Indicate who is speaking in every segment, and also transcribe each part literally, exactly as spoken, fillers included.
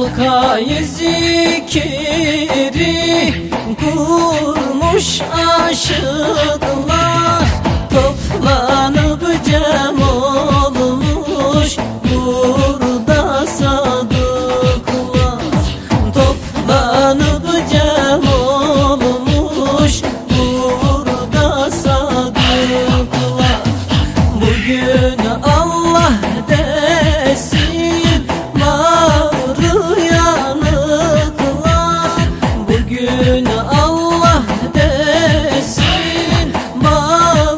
Speaker 1: Halkayı zikiri kurmuş aşıklar, toplanıp cem olmuş burada sadıklar. Toplanıp cem olmuş burada sadıklar. Bugün Allah desin var yanıklar. Bugün Allah desin var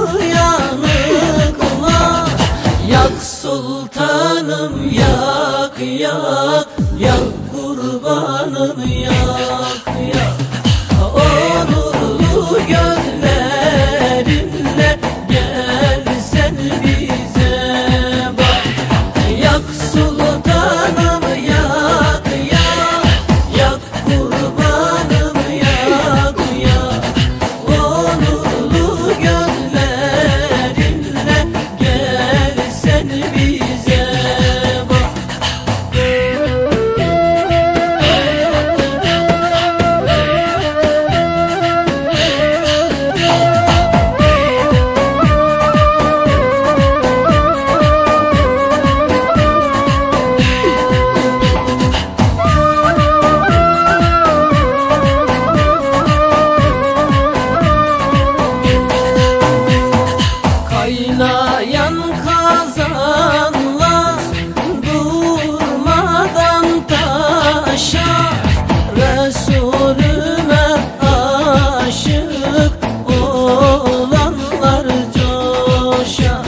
Speaker 1: yanıklar. Yak sultanım yak yak, yak kurbanım yak yak. O nurlu gözlerinle gel sen bize bak. Yak sultanım yak yak, yak kurbanım yak yak. O nurlu gözlerinle gel sen bize bak. Kaynayan kazanlar durmadan taşar. Resulüme aşık olanlar coşar.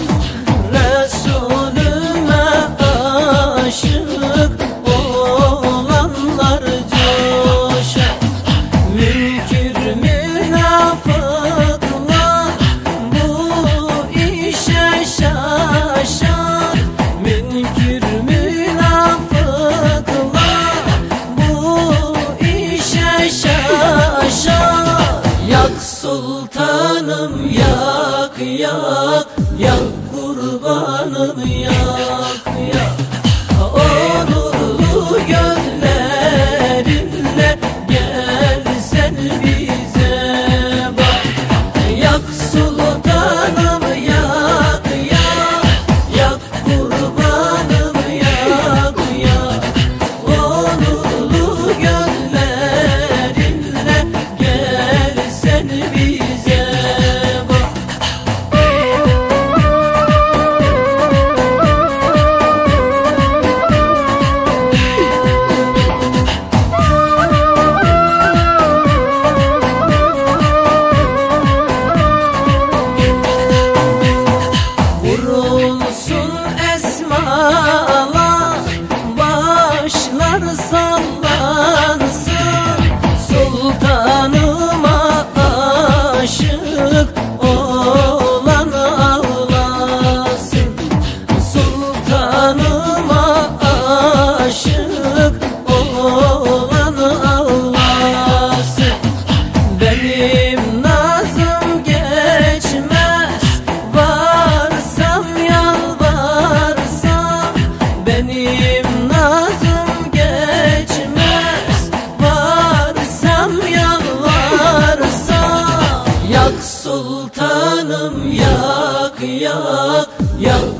Speaker 1: Resulüme aşık olanlar coşar. Münkir münafıklar bu işe şaşar. Münkir münafıklar bu işe şaşar. Yak sultanım yak yak, yak kurbanım yak yak. O nurlu gözlerinle gel sen bize bak. Yak sultanım yak yak, yak kurbanım yak yak. O nurlu gözlerinle gel sen bize bak. Vurulsun esmalar, başlar sallansın. Sultanıma aşık olan ağlasın. Sultanıma aşık olan ağlasın. Benim nazım geçmez varsam yalvarsam. Benim nazım geçmez varsam yalvarsam. Yak sultanım yak yak, yak